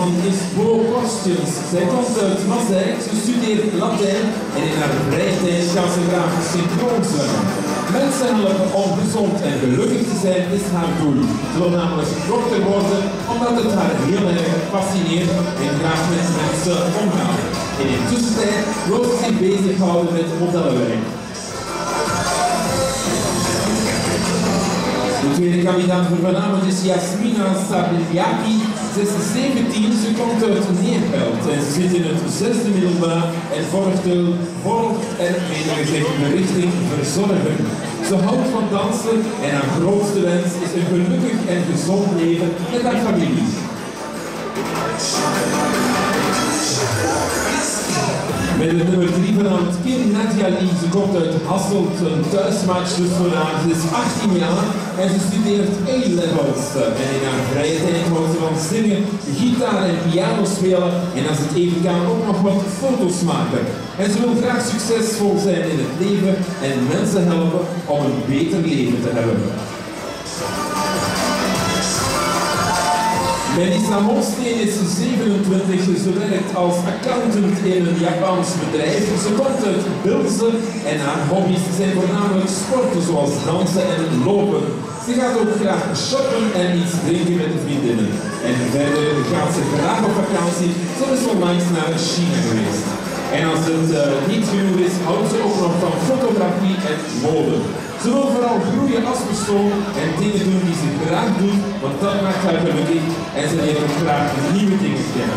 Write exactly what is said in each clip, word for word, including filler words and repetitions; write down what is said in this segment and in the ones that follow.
man is Bo Kostjens. Zij komt uit Maaseik, ze studeert Latijn en in haar vrije tijd gaat ze graag synchroon zwemmen. Mensen helpen om gezond en gelukkig te zijn is haar doel. Ze wil namelijk groter worden omdat het haar heel erg fascineert en graag met mensen omgaat. In de tussentijd wil ze zich bezighouden met modellenwerk. De tweede kandidaat voor vanavond is Jasmina Sabliaki. Ze is zeventien, ze komt uit Neerpelt en ze zit in het zesde middelbaar en volgt, volgt er gezegd de richting verzorgen. Ze houdt van dansen en haar grootste wens is een gelukkig en gezond leven met haar familie. Met het nummer drie vanavond Kim Nadjali. Ze komt uit Hasselt, een thuismatch dus vanavond. Ze is achttien jaar en ze studeert A-levels. En in haar vrije tijd houdt ze van zingen, gitaar en piano spelen en als het even kan ook nog wat foto's maken. En ze wil graag succesvol zijn in het leven en mensen helpen om een beter leven te hebben. Melissa Molsteen is zevenentwintig, ze werkt als accountant in een Japans bedrijf. Ze komt uit Bilze en haar hobby's zijn voornamelijk sporten zoals dansen en lopen. Ze gaat ook graag shoppen en iets drinken met de vriendinnen. En verder gaat ze graag op vakantie, zo is onlangs naar China geweest. En als het uh, niet genoeg is, houdt ze ook nog van fotografie en mode. Ze wil vooral groeien als persoon en dingen doen die ze graag doet, want dat maakt haar gelukkig en ze leert ook graag nieuwe dingen kennen.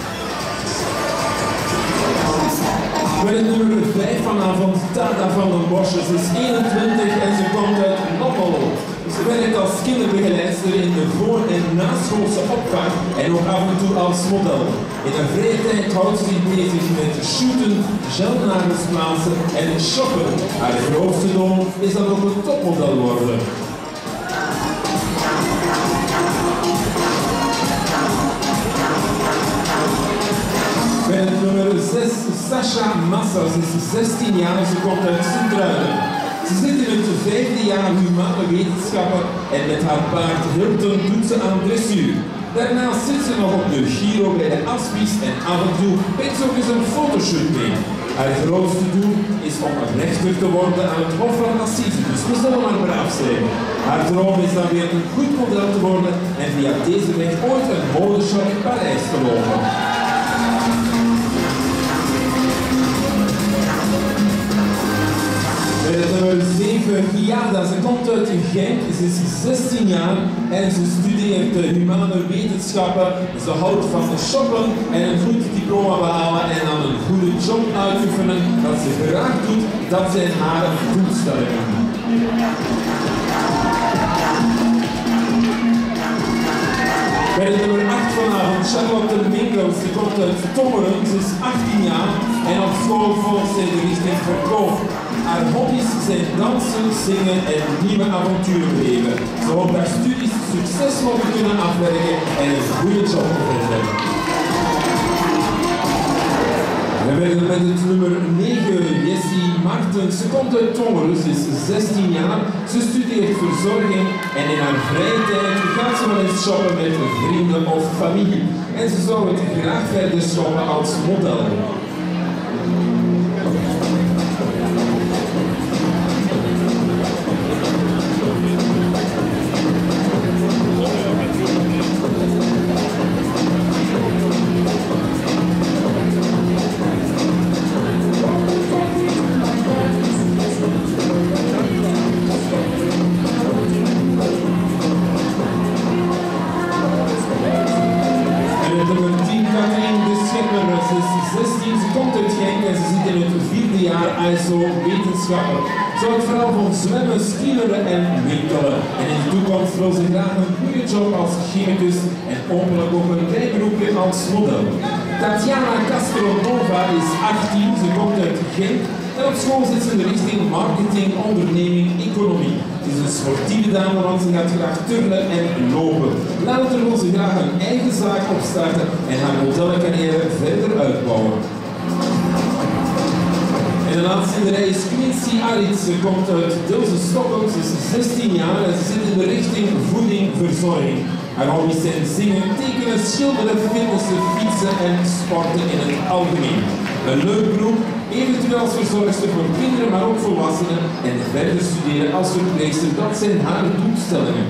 Met het nummer vijf vanavond, Tada van den Bosche. Ze is eenentwintig en ze komt uit Noppel. Ze werkt als kinderbegeleidster in de voor- en naschoolse opvang en ook af en toe als model. In haar vrije tijd houdt ze zich bezig met shooten, gelnagels plaatsen en shoppen. Haar grootste doel is dan ook een topmodel worden. Bij het nummer zes, Sasha Massa. Ze is zestien jaar, ze komt uit Sint-Truiden. Ze zit in het vijfde jaar humane wetenschappen en met haar paard Hilton doet ze aan dressuur. Daarnaast zit ze nog op de Giro bij de Aspies en af en toe brengt ze ook eens een fotoshoot mee. Haar grootste doel is om een rechter te worden aan het Hof van Assise, dus we zullen maar braaf zijn. Haar droom is dan weer een goed model te worden en via deze weg ooit een modeshop in Parijs te lopen. Nummer zeven, Giada. Ze komt uit Genk, ze is zestien jaar en ze studeert humane wetenschappen. Ze houdt van shoppen en een goed diploma behalen en dan een goede job uitoefenen. Dat ze graag doet, dat zijn haar doelstellingen. Bij de nummer acht vanavond, Charlotte Mingels. Ze komt uit Tongeren, ze is achttien jaar en op school volgt zij de richting verkoop. Haar hobby's zijn dansen, zingen en nieuwe avonturen beleven. Ze hoopt haar studies succesvol te kunnen afwerken en een goede job te vinden. We werken met het nummer negen, Jessie Martens. Ze komt uit Tongeren, ze is zestien jaar, ze studeert verzorging en in haar vrije tijd gaat ze wel eens shoppen met vrienden of familie. En ze zou het graag verder shoppen als model. Ze komt uit Genk en ze zit in het vierde jaar I S O wetenschappen. Ze houdt vooral van zwemmen, skileren en winkelen. En in de toekomst wil ze graag een goede job als chemicus en hopelijk ook een bijberoepje als model. Tatjana Castronova is achttien, ze komt uit Genk en op school zit ze in de richting marketing, onderneming, economie. Het is een sportieve dame, want ze gaat graag turnen en lopen. Later wil ze graag een eigen zaak opstarten en haar modellencarrière verder uitbouwen. En de laatste in de rij is Quincy Aritz. Ze komt uit Dilse Stockholm, ze is zestien jaar en ze zit in de richting voeding, verzorging. Haar hobby's zijn zingen, tekenen, schilderen, fitnessen, fietsen en sporten in het algemeen. Een leuk beroep, eventueel als verzorgster voor kinderen, maar ook volwassenen en verder studeren als verpleegster, dat zijn haar doelstellingen.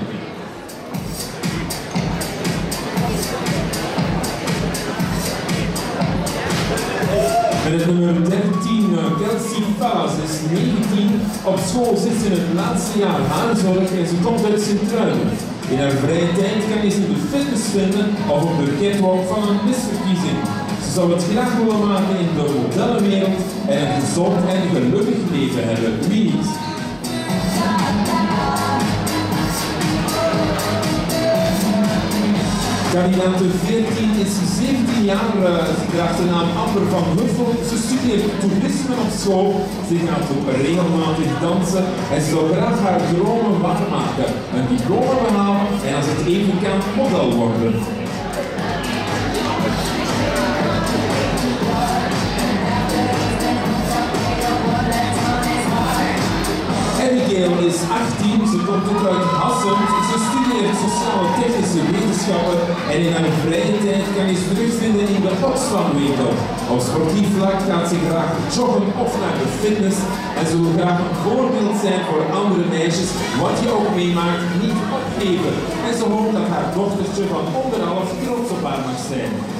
Met het nummer dertien, Kelsey Pallas, is negentien. Op school zit ze in het laatste jaar haarzorg en ze komt uit Sint-Truiden. In haar vrije tijd kan je ze in de fitness vinden of op de catwalk van een misverkiezing. Ze zou het graag willen maken in de modellenwereld en een gezond en gelukkig leven hebben. Wie niet? Kandidaat veertien is zeventien jaar, ze draagt de naam Amber van Huffel. Ze studeert toerisme op school, ze gaat ook regelmatig dansen en ze wil graag haar dromen waarmaken. Een diploma behalen en als het even kan, model worden. Abigail is achttien, ze komt ook uit Hasselt, ze studeert sociaal-technische wetenschappen en in haar vrije tijd kan je ze terugvinden in de Oxfam-winkel. Op sportief vlak gaat ze graag joggen of naar de fitness en ze wil graag een voorbeeld zijn voor andere meisjes, wat je ook meemaakt, niet opgeven. En ze hoopt dat haar dochtertje van anderhalf trots op haar mag zijn.